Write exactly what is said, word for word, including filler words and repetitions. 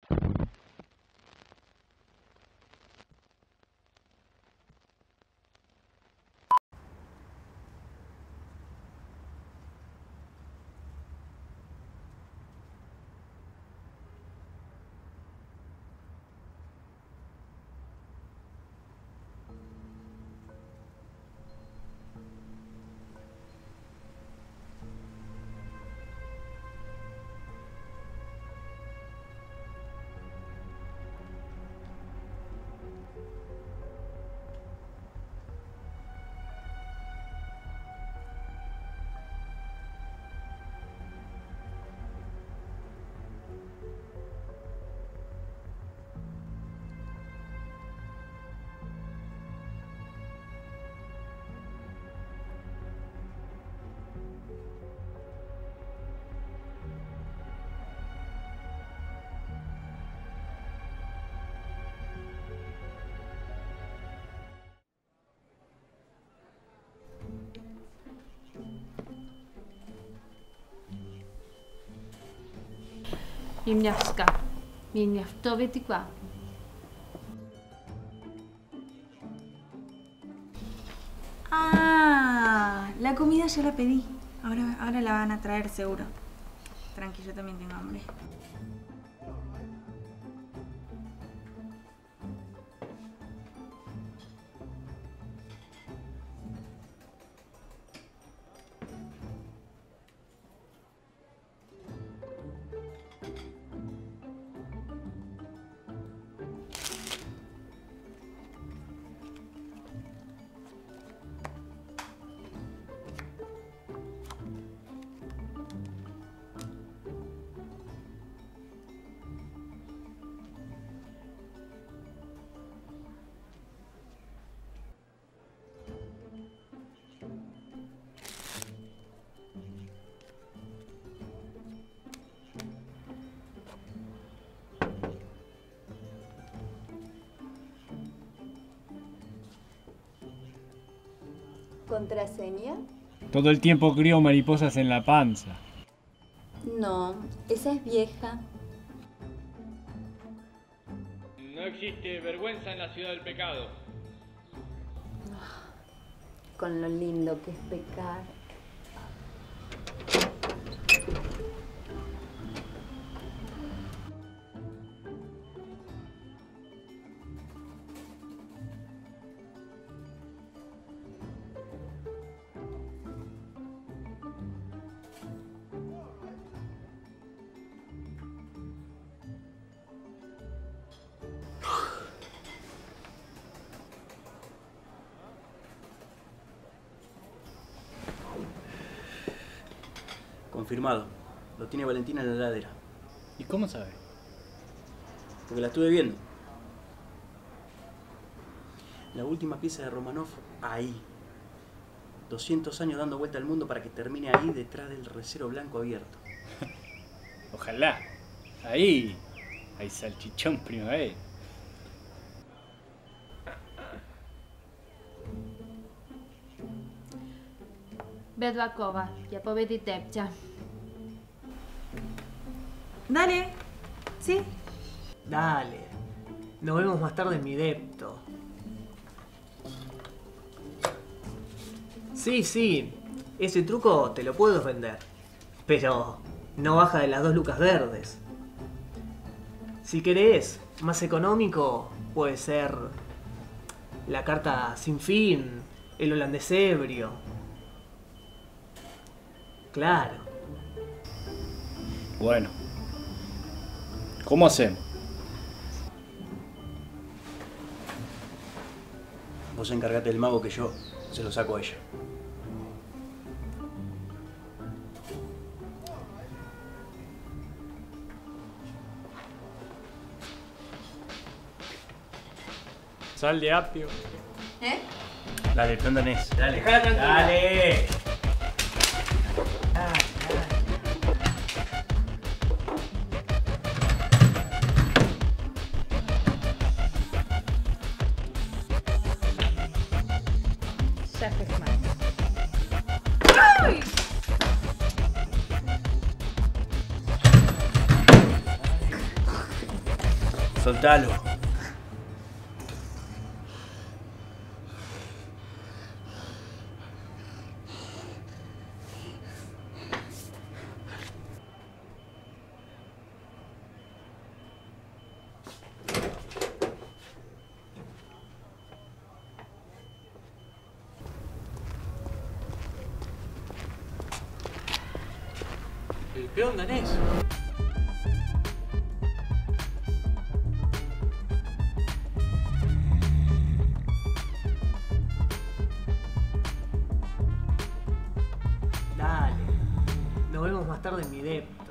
Mimniavska, Mimniav, doviti qua. Ah, la comida ya la pedí. Ahora, ahora la van a traer seguro. Tranqui, yo también tengo hambre. ¿Contraseña? Todo el tiempo crío mariposas en la panza. No, esa es vieja. No existe vergüenza en la ciudad del pecado. Con lo lindo que es pecar. Confirmado. Lo tiene Valentina en la heladera. ¿Y cómo sabe? Porque la estuve viendo. La última pieza de Romanov, ahí. doscientos años dando vuelta al mundo para que termine ahí detrás del recero blanco abierto. Ojalá. Ahí. Hay salchichón primavera. Bedvakova, ya povedi tepća. Dale. ¿Sí? Dale. Nos vemos más tarde en mi depto. Sí, sí. Ese truco te lo puedo vender. Pero no baja de las dos lucas verdes. Si querés, más económico, puede ser la carta sin fin, el holandés ebrio. Claro. Bueno. ¿Cómo hacemos? Vos encargate del mago que yo se lo saco a ella. Sal de apio. ¿Eh? Dale, plan danés. Dale. Dejala tranquila. Dale. Soltalo. El peón danés. Dale. Nos vemos más tarde en mi dep.